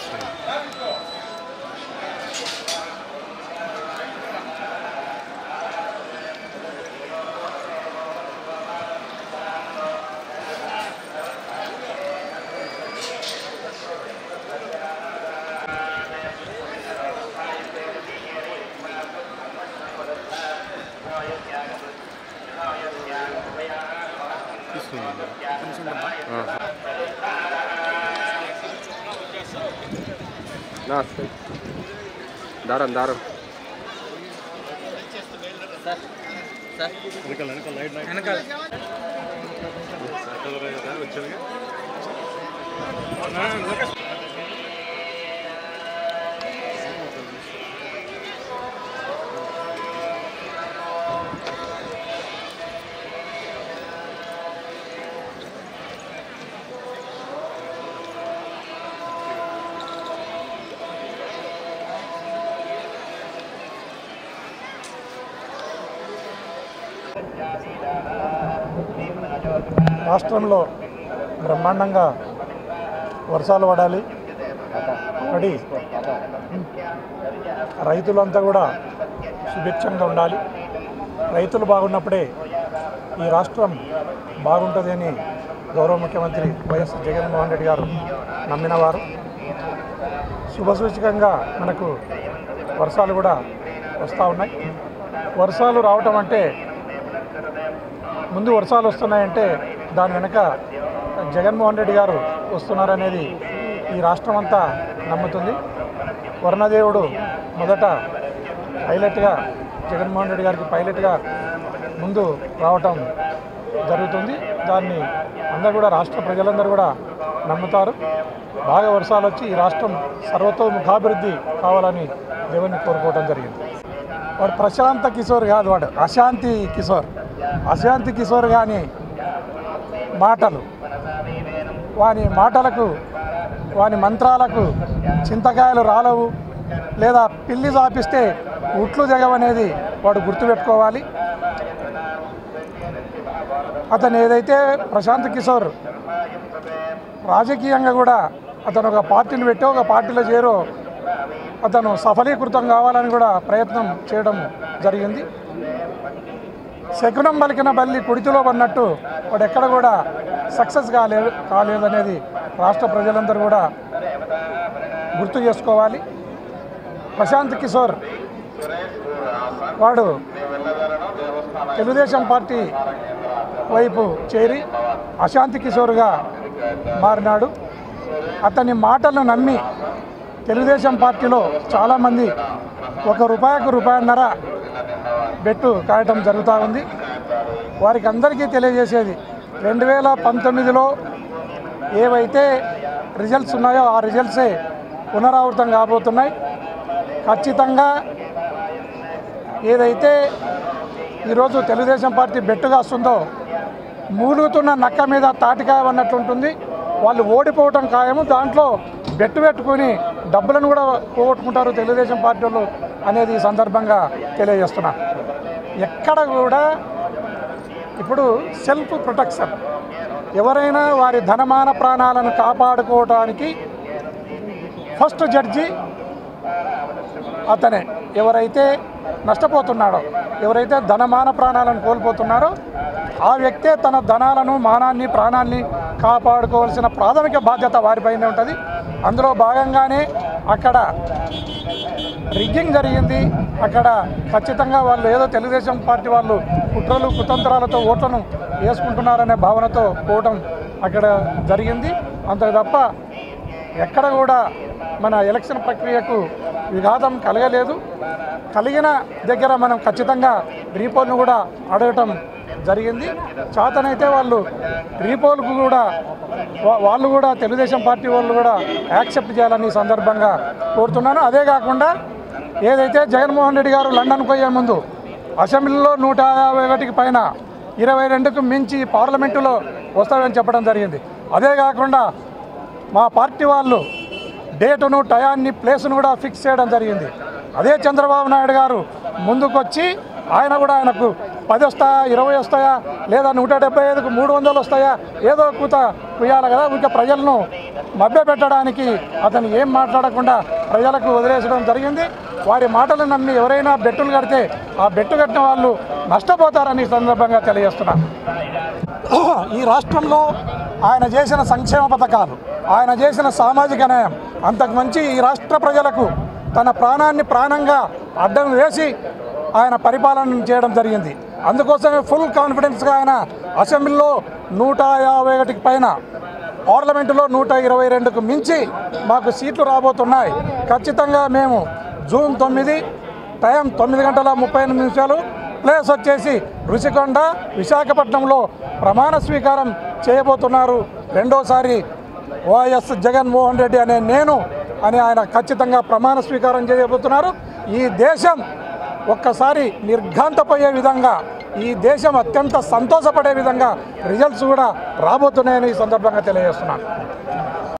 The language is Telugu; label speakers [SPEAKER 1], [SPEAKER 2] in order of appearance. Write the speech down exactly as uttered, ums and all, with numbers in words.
[SPEAKER 1] దారం దారం
[SPEAKER 2] రాష్ట్రంలో బ్రహ్మాండంగా వర్షాలు పడాలి, పడి రైతులంతా కూడా సుభిక్షంగా ఉండాలి. రైతులు బాగున్నప్పుడే ఈ రాష్ట్రం బాగుంటుంది అని గౌరవ ముఖ్యమంత్రి వైఎస్ జగన్మోహన్ రెడ్డి గారు నమ్మినవారు. శుభసూచకంగా మనకు వర్షాలు కూడా వస్తూ ఉన్నాయి. వర్షాలు రావటం అంటే ముందు వర్షాలు వస్తున్నాయంటే దాని వెనుక జగన్మోహన్ రెడ్డి గారు వస్తున్నారనేది ఈ రాష్ట్రం అంతా నమ్ముతుంది. వర్ణదేవుడు మొదట పైలట్గా జగన్మోహన్ రెడ్డి గారికి పైలట్గా ముందు రావటం జరుగుతుంది. దాన్ని అందరూ కూడా రాష్ట్ర ప్రజలందరూ కూడా నమ్ముతారు. బాగా వర్షాలు వచ్చి ఈ రాష్ట్రం సర్వతోముఖాభివృద్ధి కావాలని దేవుని కోరుకోవడం జరిగింది. వాడు ప్రశాంత కిషోర్ కాదు, వాడు అశాంతి కిషోర్. అశాంతి కిషోర్ కానీ మాటలు, వాని మాటలకు వాని మంత్రాలకు చింతకాయలు రాలవు, లేదా పిల్లి చాపిస్తే ఉట్లు జగవనేది వాడు గుర్తుపెట్టుకోవాలి. అతను ఏదైతే ప్రశాంత్ కిషోర్ రాజకీయంగా కూడా అతను ఒక పార్టీని పెట్టి ఒక పార్టీలో చేరో అతను సఫలీకృతం కావాలని కూడా ప్రయత్నం చేయడం జరిగింది. శకునం పలికిన బల్లి కుడితిలో పడినట్టు వాడు ఎక్కడ కూడా సక్సెస్ కాలేదు కాలేదనేది రాష్ట్ర ప్రజలందరూ కూడా గుర్తు చేసుకోవాలి. ప్రశాంత్ కిషోర్ వాడు తెలుగుదేశం పార్టీ వైపు చేరి అశాంతి కిషోర్గా మారినాడు. అతని మాటలను నమ్మి తెలుగుదేశం పార్టీలో చాలామంది ఒక రూపాయకు రూపాయన్నర బెట్టు కాయటం జరుగుతూ ఉంది. వారికి అందరికీ తెలియజేసేది, రెండు వేల పంతొమ్మిదిలో ఏవైతే రిజల్ట్స్ ఉన్నాయో ఆ రిజల్ట్సే పునరావృతం కాబోతున్నాయి. ఖచ్చితంగా ఏదైతే ఈరోజు తెలుగుదేశం పార్టీ బెట్టుగా వస్తుందో మూలుగుతున్న నక్క మీద తాటికాయ అన్నట్లు ఉంటుంది. వాళ్ళు ఓడిపోవటం ఖాయము. దాంట్లో బెట్టు పెట్టుకుని డబ్బులను కూడా పోగొట్టుకుంటారు తెలుగుదేశం పార్టీ వాళ్ళు అనేది ఈ సందర్భంగా తెలియజేస్తున్నా. ఎక్కడ కూడా ఇప్పుడు సెల్ఫ్ ప్రొటెక్షన్, ఎవరైనా వారి ధనమాన ప్రాణాలను కాపాడుకోవడానికి ఫస్ట్ జడ్జి అతనే. ఎవరైతే నష్టపోతున్నాడో, ఎవరైతే ధనమాన ప్రాణాలను కోల్పోతున్నారో ఆ వ్యక్తే తన ధనాలను, మానాన్ని, ప్రాణాన్ని కాపాడుకోవాల్సిన ప్రాథమిక బాధ్యత వారిపైనే ఉంటుంది. అందులో భాగంగానే అక్కడ రిగ్గింగ్ జరిగింది. అక్కడ ఖచ్చితంగా వాళ్ళు ఏదో తెలుగుదేశం పార్టీ వాళ్ళు కుట్రలు కుతంత్రాలతో ఓట్లను వేసుకుంటున్నారనే భావనతో పోవటం అక్కడ జరిగింది. అంతకు తప్ప ఎక్కడ కూడా మన ఎలక్షన్ ప్రక్రియకు విఘాతం కలగలేదు. కలిగిన దగ్గర మనం ఖచ్చితంగా రీపోల్ను కూడా అడగటం జరిగింది. చేతనైతే వాళ్ళు రీపోల్కు కూడా వాళ్ళు కూడా తెలుగుదేశం పార్టీ వాళ్ళు కూడా యాక్సెప్ట్ చేయాలని సందర్భంగా కోరుతున్నాను. అదే కాకుండా ఏదైతే జగన్మోహన్ రెడ్డి గారు లండన్ పోయే ముందు అసెంబ్లీలో నూట యాభై ఒకటికి పైన ఇరవై రెండుకు మించి పార్లమెంటులో వస్తాడని చెప్పడం జరిగింది. అదే కాకుండా మా పార్టీ వాళ్ళు డేటును, టయాన్ని, ప్లేసును కూడా ఫిక్స్ చేయడం జరిగింది. అదే చంద్రబాబు నాయుడు గారు ముందుకొచ్చి ఆయన కూడా ఆయనకు పది వస్తాయా, ఇరవై వస్తాయా, లేదా నూట డెబ్బై ఐదుకు మూడు వందలు వస్తాయా, ఏదో కూత కుయ్యాలి కదా. ఇంకా ప్రజలను మభ్యపెట్టడానికి అతను ఏం మాట్లాడకుండా ప్రజలకు వదిలేసడం జరిగింది. వారి మాటలు నమ్మి ఎవరైనా బెట్టులు కడితే ఆ బెట్టు కట్టిన వాళ్ళు నష్టపోతారని ఈ సందర్భంగా తెలియజేస్తున్నాను. ఈ రాష్ట్రంలో ఆయన చేసిన సంక్షేమ పథకాలు, ఆయన చేసిన సామాజిక న్యాయం అంతకు మంచి ఈ రాష్ట్ర ప్రజలకు తన ప్రాణాన్ని ప్రాణంగా అడ్డం వేసి ఆయన పరిపాలన చేయడం జరిగింది. అందుకోసమే ఫుల్ కాన్ఫిడెన్స్గా ఆయన అసెంబ్లీలో నూట యాభై ఒకటికి పైన, పార్లమెంటులో నూట ఇరవై రెండుకు మించి మాకు సీట్లు రాబోతున్నాయి. ఖచ్చితంగా మేము జూన్ తొమ్మిది టైం తొమ్మిది గంటల ముప్పై ఎనిమిది నిమిషాలు ప్లేస్ వచ్చేసి రుషికొండ విశాఖపట్నంలో ప్రమాణ స్వీకారం చేయబోతున్నారు. రెండోసారి వైఎస్ జగన్మోహన్ రెడ్డి అనే నేను అని ఆయన ఖచ్చితంగా ప్రమాణ స్వీకారం చేయబోతున్నారు. ఈ దేశం ఒక్కసారి నిర్ఘాంతపోయే విధంగా, ఈ దేశం అత్యంత సంతోషపడే విధంగా రిజల్ట్స్ కూడా రాబోతున్నాయని ఈ సందర్భంగా తెలియజేస్తున్నాను.